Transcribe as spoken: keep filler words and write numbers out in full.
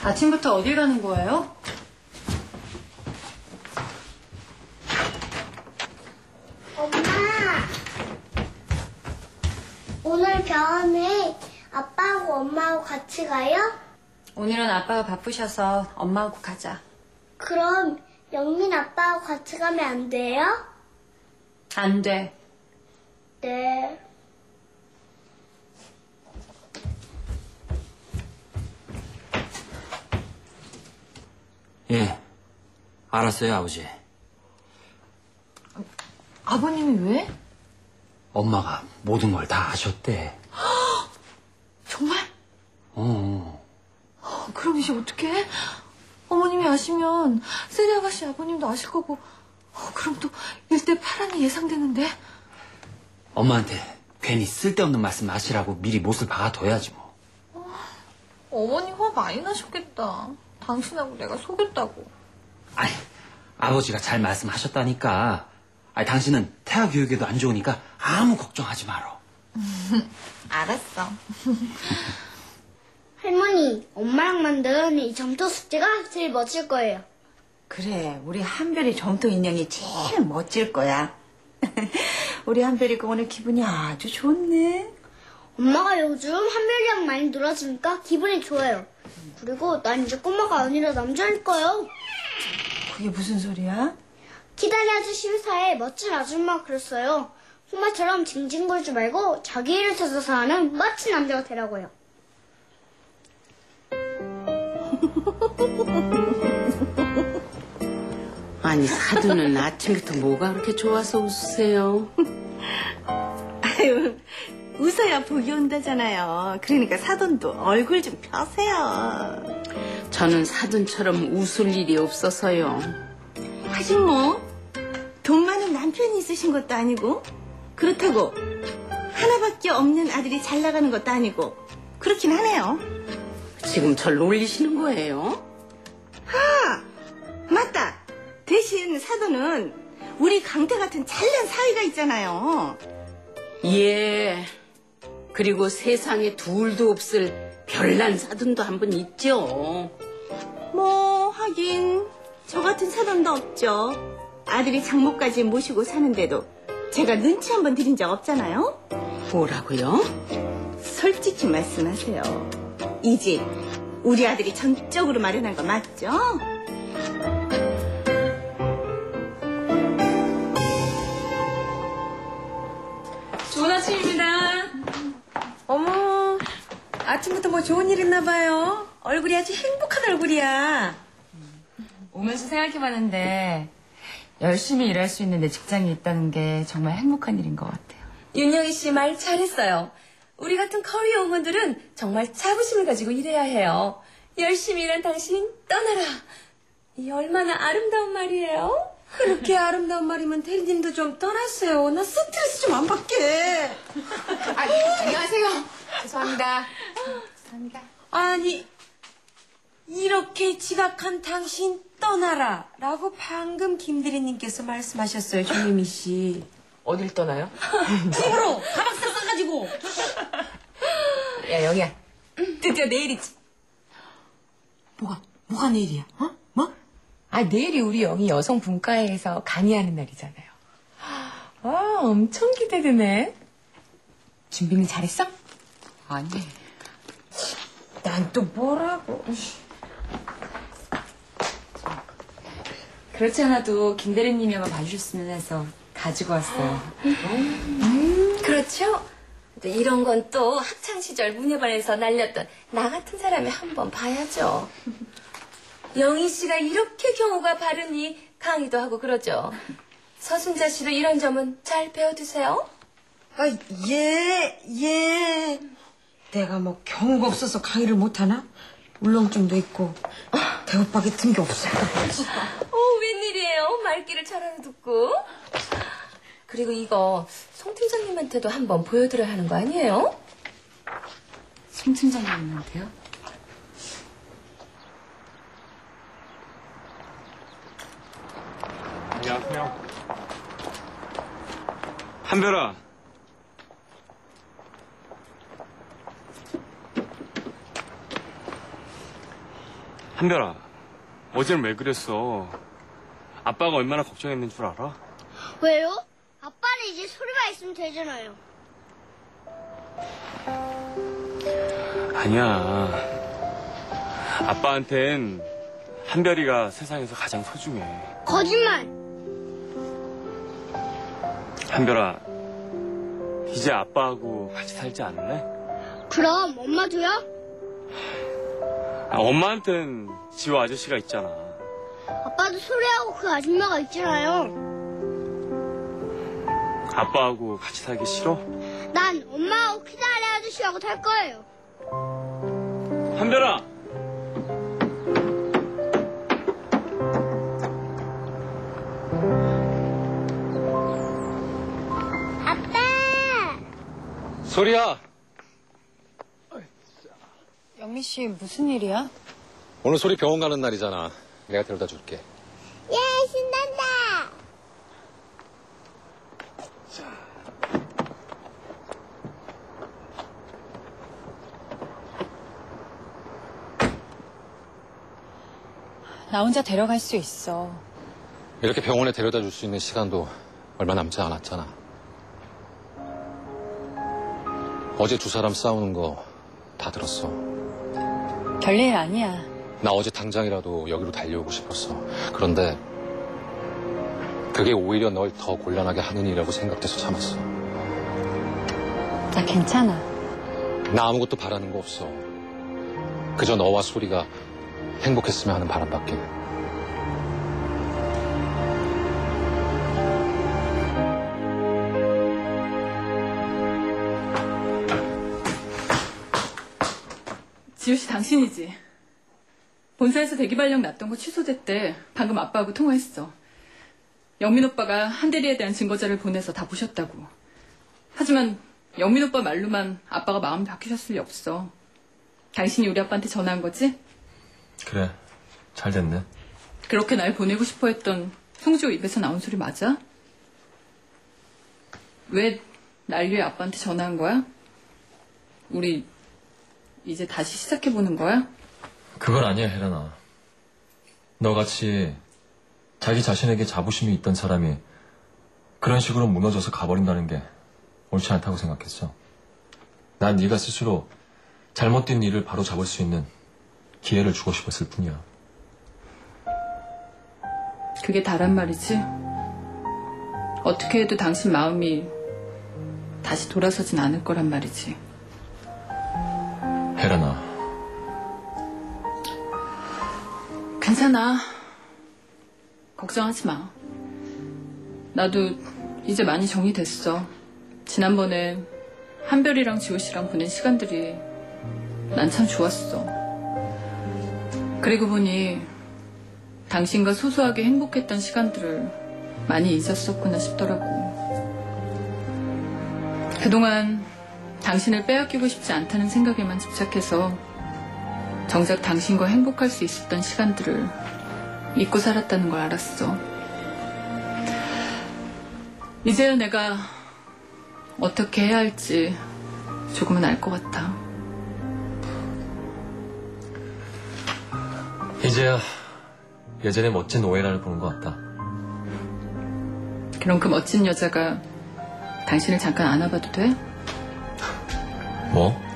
아침부터 어딜 가는 거예요? 엄마! 오늘 병원에 아빠하고 엄마하고 같이 가요? 오늘은 아빠가 바쁘셔서 엄마하고 가자. 그럼 영민 아빠하고 같이 가면 안 돼요? 안 돼. 네. 예, 알았어요, 아버지. 아버님이 왜? 엄마가 모든 걸 다 아셨대. 정말? 어. 어, 그럼 이제 어떡해? 어머님이 아시면 세리 아가씨 아버님도 아실 거고 어, 그럼 또 일대 파란이 예상되는데? 엄마한테 괜히 쓸데없는 말씀 마시라고 미리 못을 박아둬야지 뭐. 어, 어머니 화 많이 나셨겠다. 당신하고 내가 속였다고. 아니, 아버지가 잘 말씀하셨다니까. 아니, 당신은 태아 교육에도 안 좋으니까 아무 걱정하지 마라. 알았어. 할머니, 엄마랑 만든 이 점토 숙제가 제일 멋질 거예요. 그래, 우리 한별이 점토 인형이 제일 멋질 거야. 우리 한별이가 오늘 기분이 아주 좋네. 엄마가 요즘 한별이랑 많이 놀아주니까 기분이 좋아요. 그리고 난 이제 꼬마가 아니라 남자일 거예요. 그게 무슨 소리야? 기다려주시 회사에 멋진 아줌마가 그랬어요. 엄마처럼 징징거리지 말고 자기 일을 찾아서 하는 멋진 남자가 되라고요. 아니, 사돈은 아침부터 뭐가 그렇게 좋아서 웃으세요? 아유, 웃어야 복이 온다잖아요. 그러니까 사돈도 얼굴 좀 펴세요. 저는 사돈처럼 웃을 일이 없어서요. 하긴 뭐, 돈 많은 남편이 있으신 것도 아니고, 그렇다고 하나밖에 없는 아들이 잘 나가는 것도 아니고, 그렇긴 하네요. 지금 절 놀리시는 거예요? 아, 맞다. 대신 사돈은 우리 강태 같은 잘난 사위가 있잖아요. 예. 그리고 세상에 둘도 없을 별난 사돈도 한 분 있죠. 뭐 하긴 저 같은 사돈도 없죠. 아들이 장모까지 모시고 사는데도 제가 눈치 한번 드린 적 없잖아요. 뭐라고요? 솔직히 말씀하세요. 이 집 우리 아들이 전적으로 마련한 거 맞죠? 좋은 아침입니다. 어머, 아침부터 뭐 좋은 일 있나 봐요. 얼굴이 아주 행복한 얼굴이야. 오면서 생각해봤는데 열심히 일할 수 있는 내 직장이 있다는 게 정말 행복한 일인 것 같아요. 윤영희 씨 말 잘했어요. 우리 같은 커리어 우먼들은 정말 자부심을 가지고 일해야 해요. 열심히 일한 당신 떠나라. 이 얼마나 아름다운 말이에요? 그렇게 아름다운 말이면 대리님도 좀 떠나세요. 나 스트레스 좀 안 받게. 아니, 안녕하세요. 죄송합니다. 죄송합니다. 아니, 이렇게 지각한 당신 떠나라 라고 방금 김대리님께서 말씀하셨어요, 조유미 씨. 어딜 떠나요? 집으로 가방싸 싸가지고. 야, 영희야. 드디어 내일이지. 뭐가, 뭐가 내일이야? 어? 뭐? 아, 내일이 우리 영희 여성분과회에서 강의하는 날이잖아요. 아, 엄청 기대되네. 준비는 잘했어? 아니. 난 또 뭐라고. 그렇지 않아도 김 대리님이 한번 봐주셨으면 해서 가지고 왔어요. 음, 그렇죠? 또 이런 건 또 학창시절 문예반에서 날렸던 나 같은 사람이 한번 봐야죠. 영희 씨가 이렇게 경우가 바르니 강의도 하고 그러죠. 서순자 씨도 이런 점은 잘 배워두세요. 아, 예, 예. 내가 뭐 경우가 없어서 강의를 못하나? 울렁증도 있고 대오빠 같은 게 없어. 어, 웬일이에요? 말귀를 잘 알아듣고. 그리고 이거 송 팀장님한테도 한번 보여드려야 하는 거 아니에요? 송 팀장님한테요? 안녕하세요. 한별아. 한별아, 어제는 왜 그랬어? 아빠가 얼마나 걱정했는 줄 알아? 왜요? 아빠는 이제 소리가 있으면 되잖아요. 아니야. 아빠한텐 한별이가 세상에서 가장 소중해. 거짓말! 한별아, 이제 아빠하고 같이 살지 않을래? 그럼 엄마도요? 아, 엄마한텐 지호 아저씨가 있잖아. 아빠도 소리하고 그 아줌마가 있잖아요. 아빠하고 같이 살기 싫어? 난 엄마하고 키다리 아저씨하고 살 거예요. 한별아! 아빠! 소리야! 영미 씨 무슨 일이야? 오늘 소리 병원 가는 날이잖아. 내가 데려다 줄게. 예, 신난다! 나 혼자 데려갈 수 있어. 이렇게 병원에 데려다 줄 수 있는 시간도 얼마 남지 않았잖아. 어제 두 사람 싸우는 거 다 들었어. 별일 아니야. 나 어제 당장이라도 여기로 달려오고 싶었어. 그런데 그게 오히려 널 더 곤란하게 하는 일이라고 생각돼서 참았어. 나 괜찮아. 나 아무것도 바라는 거 없어. 그저 너와 소리가 행복했으면 하는 바람밖에. 지우 씨 당신이지? 본사에서 대기발령 났던 거 취소됐대. 방금 아빠하고 통화했어. 영민 오빠가 한 대리에 대한 증거자를 보내서 다 보셨다고. 하지만 영민 오빠 말로만 아빠가 마음 바뀌셨을 리 없어. 당신이 우리 아빠한테 전화한 거지? 그래, 잘 됐네. 그렇게 날 보내고 싶어 했던 송지호 입에서 나온 소리 맞아? 왜 날 위해 아빠한테 전화한 거야? 우리 이제 다시 시작해보는 거야? 그건 아니야, 혜련아. 너같이 자기 자신에게 자부심이 있던 사람이 그런 식으로 무너져서 가버린다는 게 옳지 않다고 생각했어. 난 네가 스스로 잘못된 일을 바로 잡을 수 있는 기회를 주고 싶었을 뿐이야. 그게 다란 말이지? 어떻게 해도 당신 마음이 다시 돌아서진 않을 거란 말이지. 혜련아. 괜찮아. 걱정하지 마. 나도 이제 많이 정리됐어. 지난번에 한별이랑 지호 씨랑 보낸 시간들이 난 참 좋았어. 그리고 보니 당신과 소소하게 행복했던 시간들을 많이 잊었었구나 싶더라고. 그동안 당신을 빼앗기고 싶지 않다는 생각에만 집착해서 정작 당신과 행복할 수 있었던 시간들을 잊고 살았다는 걸 알았어. 이제야 내가 어떻게 해야 할지 조금은 알 것 같아. 이제야 예전에 멋진 오해라를 보는 것 같다. 그럼 그 멋진 여자가 당신을 잠깐 안아봐도 돼? 뭐?